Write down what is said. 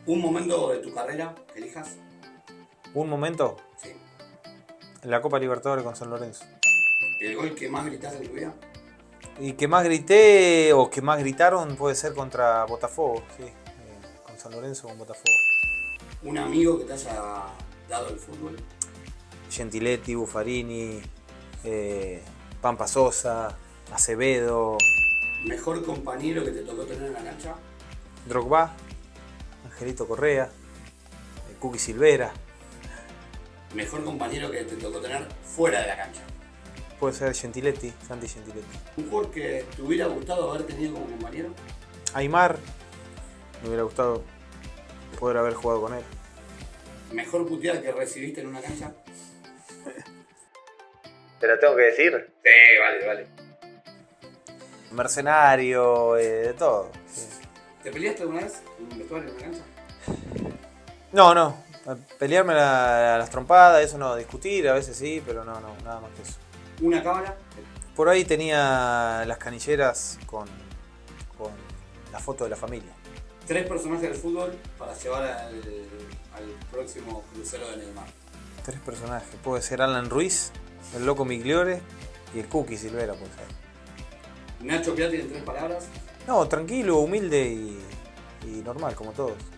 Un momento de tu carrera que elijas. Un momento Sí. en la Copa Libertadores con San Lorenzo. El gol que más gritaste en tu vida. Y que más grité o que más gritaron puede ser contra Botafogo, sí. Con San Lorenzo, con Botafogo. Un amigo que te haya dado el fútbol. Gentiletti, Buffarini, Pampa Sosa, Acevedo, Mejor compañero que te tocó tener en la cancha. Drogba, Angelito Correa, Cookie Silvera. Mejor compañero que te tocó tener fuera de la cancha. Puede ser Gentiletti, Santi Gentiletti. Un jugador que te hubiera gustado haber tenido como compañero. Aymar, me hubiera gustado poder haber jugado con él. Mejor puteada que recibiste en una cancha. ¿Te la tengo que decir? Sí, vale. Mercenario, de todo. Sí. ¿Te peleaste alguna vez en un vestuario en una cancha? No. Pelearme a las trompadas, eso no. Discutir, a veces sí, pero no, nada más que eso. Una cámara. Por ahí tenía las canilleras con la foto de la familia. 3 personajes del fútbol para llevar al próximo crucero de Neymar. 3 personajes. Puede ser Alan Ruiz, el Loco Migliore y el Cookie Silvera, puede ser. Nacho Piatti en 3 palabras. No, tranquilo, humilde y normal, como todos.